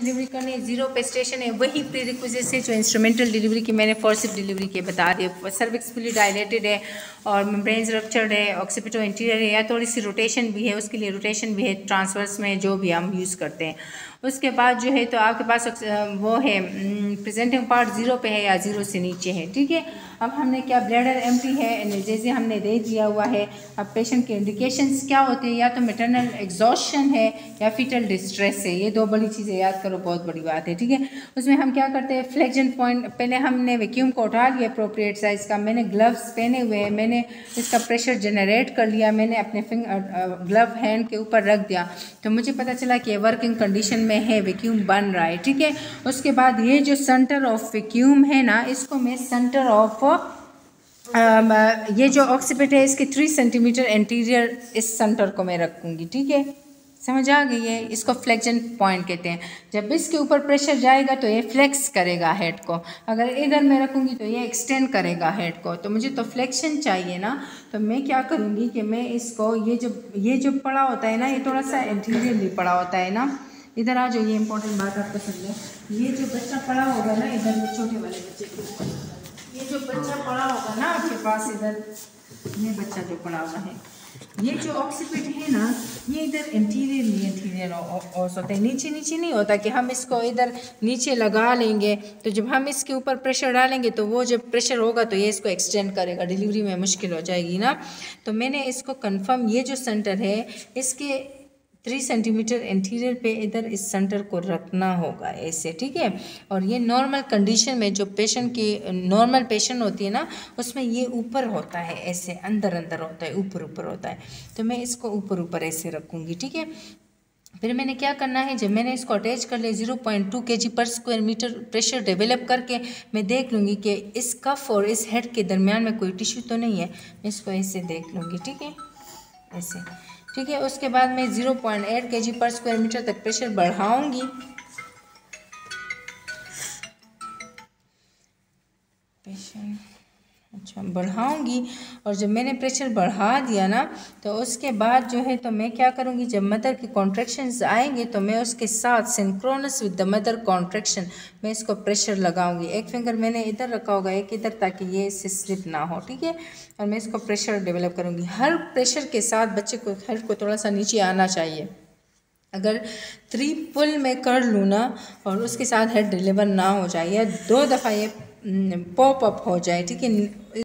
Delivery करनी है, 0 पे स्टेशन है, वही प्री रिक्विजिट्स है जो इंस्ट्रूमेंटल डिलीवरी की मैंने फोर्सिव डिलीवरी के बता दिए। सर्विक्स फुली डायलेटेड है और मेम्ब्रेन्स रप्चर्ड है, ऑक्सीपिटो इंटीरियर है, या थोड़ी सी रोटेशन भी है, उसके लिए रोटेशन भी है ट्रांसवर्स में जो भी हम यूज़ करते हैं। उसके बाद जो है तो आपके पास वो है प्रेजेंटिंग पार्ट 0 पे है या 0 से नीचे है, ठीक है। अब हमने क्या, ब्लैडर एम्प्टी है, एनेस्थीसिया हमने दे दिया हुआ है। अब पेशेंट के इंडिकेशंस क्या होते हैं, या तो मैटरनल एग्जॉस्शन है या फीटल डिस्ट्रेस है, ये 2 बड़ी चीज़ें याद करो, बहुत बड़ी बात है, ठीक है। उसमें हम क्या करते हैं, फ्लेक्शन पॉइंट, पहले हमने वैक्यूम को उठा लिया अप्रोप्रिएट साइज़ का, मैंने ग्लव्स पहने हुए हैं, मैंने इसका प्रेशर जनरेट कर लिया, मैंने अपने ग्लव हैंड के ऊपर रख दिया, तो मुझे पता चला कि वर्किंग कंडीशन में है, वैक्यूम बन रहा है, ठीक है। उसके बाद ये जो सेंटर ऑफ वैक्यूम है ना, इसको मैं सेंटर ऑफ ये जो ऑक्सीपिट है इसके 3 सेंटीमीटर एंटीरियर इस सेंटर को मैं रखूँगी, ठीक है। समझ आ गई है, इसको फ्लेक्शन पॉइंट कहते हैं। जब इसके ऊपर प्रेशर जाएगा तो ये फ्लेक्स करेगा हेड को, अगर इधर मैं रखूँगी तो ये एक्सटेंड करेगा हेड को, तो मुझे तो फ्लेक्शन चाहिए ना, तो मैं क्या करूँगी कि मैं इसको ये जो पड़ा होता है ना, ये थोड़ा सा एंटीरियरली पड़ा होता है ना, इधर आ जाओ, ये इंपॉर्टेंट बात आपको समझो। ये जो बच्चा पड़ा होगा ना इधर, में छोटे वाले बच्चे के ऊपर, ये जो बच्चा पड़ा होगा ना आपके पास इधर, ये बच्चा जो पड़ा हुआ है, ये जो ऑक्सीपिट है ना, ये इधर इंटीरियर होता है, नीचे नहीं होता कि हम इसको इधर नीचे लगा लेंगे, तो जब हम इसके ऊपर प्रेशर डालेंगे तो वो जब प्रेशर होगा तो ये इसको एक्सटेंड करेगा, डिलीवरी में मुश्किल हो जाएगी ना। तो मैंने इसको कंफर्म, ये जो सेंटर है इसके 3 सेंटीमीटर इंटीरियर पे इधर इस सेंटर को रखना होगा ऐसे, ठीक है। और ये नॉर्मल कंडीशन में जो पेशेंट की नॉर्मल पेशेंट होती है ना, उसमें ये ऊपर होता है, ऐसे अंदर होता है, ऊपर होता है, तो मैं इसको ऊपर ऐसे रखूँगी, ठीक है। फिर मैंने क्या करना है, जब मैंने इसको अटैच कर लिया 0.2 kg पर स्क्वायर मीटर प्रेशर डेवलप करके मैं देख लूँगी कि इस कफ और इस हेड के दरमियान में कोई टिश्यू तो नहीं है, मैं इसको ऐसे देख लूँगी, ठीक है, ऐसे, ठीक है। उसके बाद मैं 0.8 kg पर स्क्वायर मीटर तक प्रेशर बढ़ाऊंगी, बढ़ाऊंगी, और जब मैंने प्रेशर बढ़ा दिया ना, तो उसके बाद जो है तो मैं क्या करूंगी, जब मदर की कॉन्ट्रैक्शंस आएंगे तो मैं उसके साथ synchronous with the mother contraction मैं इसको प्रेशर लगाऊंगी। एक फिंगर मैंने इधर रखा होगा, एक इधर, ताकि ये इससे स्लिप ना हो, ठीक है। और मैं इसको प्रेशर डेवलप करूंगी, हर प्रेशर के साथ बच्चे को हेड को थोड़ा सा नीचे आना चाहिए। अगर 3 पुल में कर लूँ ना और उसके साथ हेड डिलीवर ना हो जाए, या 2 दफ़ा ये पॉप अप हो जाए, ठीक है,